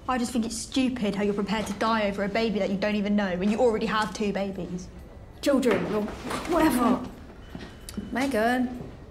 I just think it's stupid how you're prepared to die over a baby that you don't even know when you already have 2 babies. Children, or whatever. Megan,